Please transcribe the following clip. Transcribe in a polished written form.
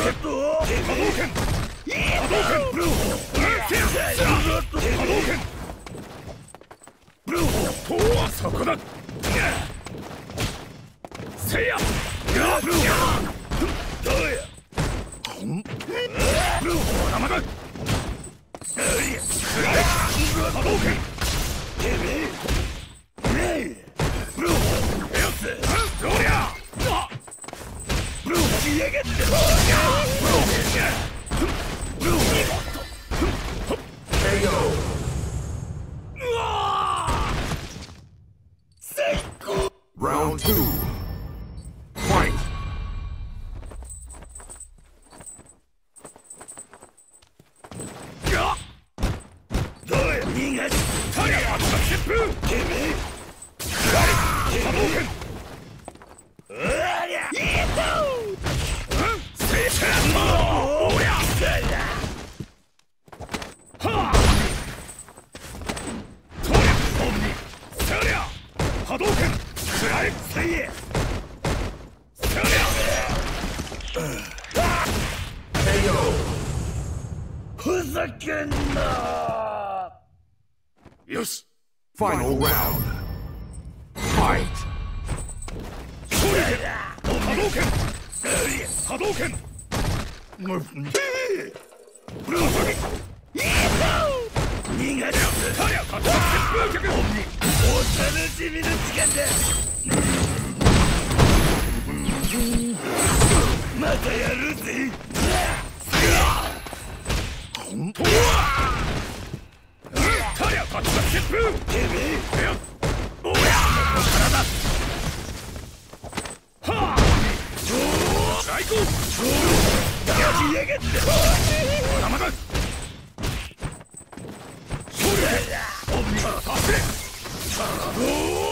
そこだ。せいや。どうや。生だ。波動拳。どりゃ。消えやがって。 Round 2. Fight. どうや逃がしタリアは疾風てめえ波動拳うわりゃいいぞせいやおりゃはあとりゃオムニそりゃ波動拳つらいせいやそりゃ THO. ふざけんなよし Final round. Fight. 波動拳波動拳逃がしタリア勝った旋風脚お楽しみの時間だまたやるぜタリア勝った旋風てめえおやはあ最高やりやがって生だそれオムニ達成